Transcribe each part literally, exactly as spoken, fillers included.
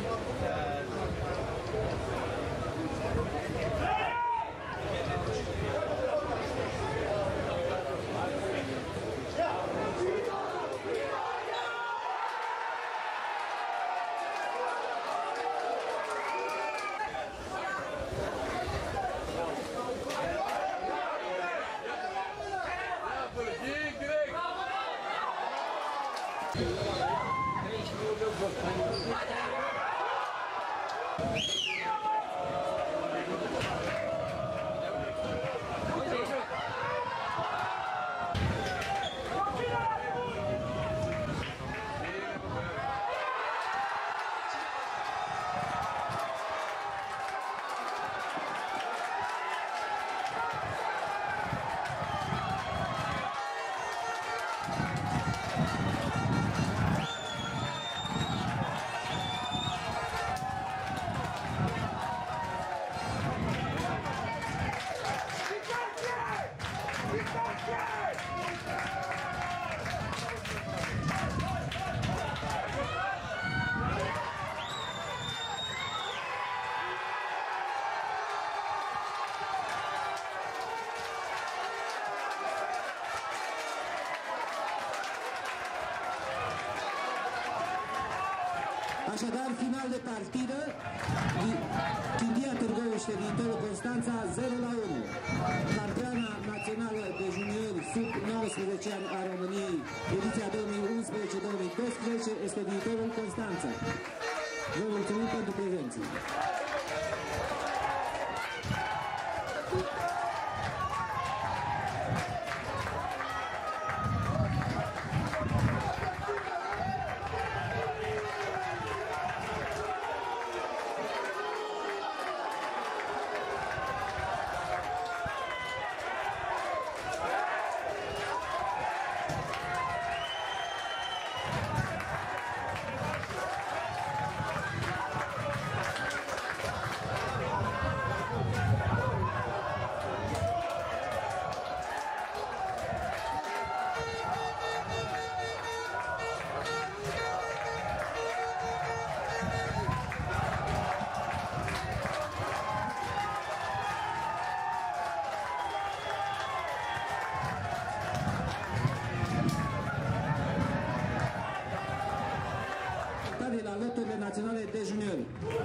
Așadar, final de partidă, Cindia Târgoviște, Viitorul Constanța, zero la unu. Campioana națională de juniori sub nouăsprezece ani a României, ediția două mii unsprezece două mii doisprezece, este Viitorul Constanța. Vă mulțumim pentru prezență. La loturile naționale de juniori.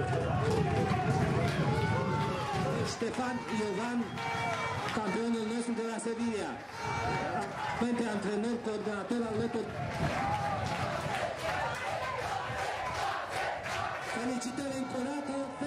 Ștefan Iovan, campionul nostru de la Sevilla, pentru antrenor, coordonator al lotului. Felicitări încă o dată.